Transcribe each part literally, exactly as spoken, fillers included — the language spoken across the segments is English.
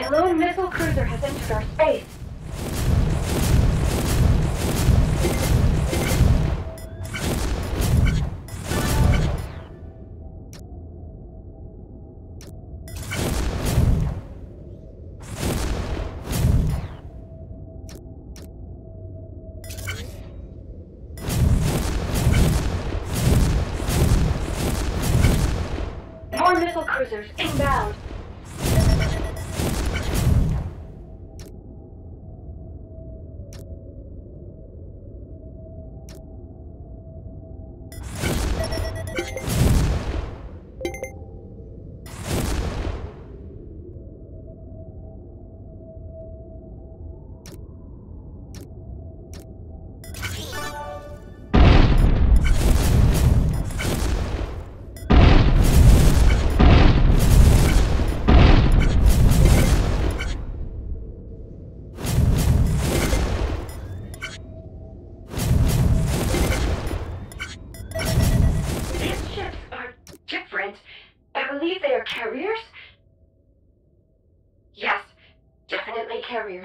A lone missile cruiser has entered our space. More missile cruisers inbound. I believe they are carriers? Yes, definitely carriers.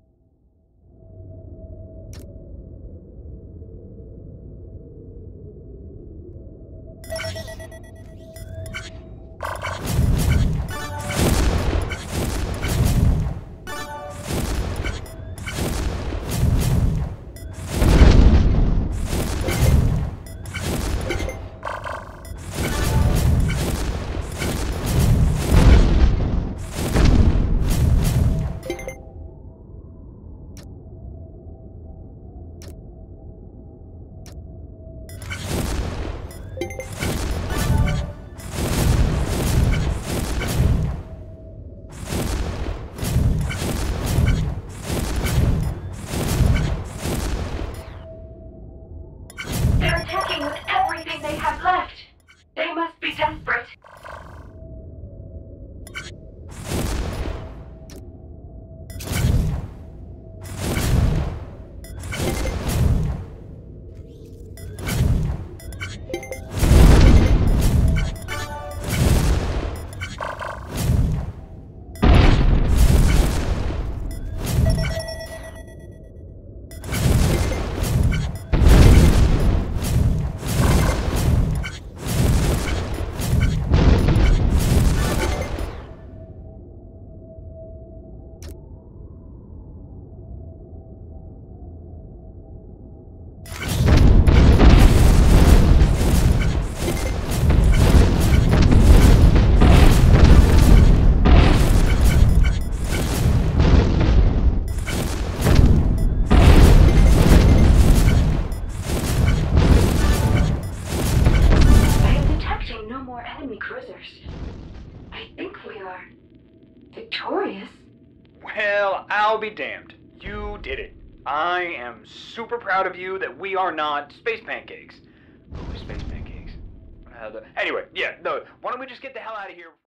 They're attacking with everything they have left. They must be desperate. No more enemy cruisers. I think we are victorious. Well, I'll be damned. You did it. I am super proud of you that we are not space pancakes. Ooh, space pancakes. Uh, the, anyway, yeah, no, why don't we just get the hell out of here?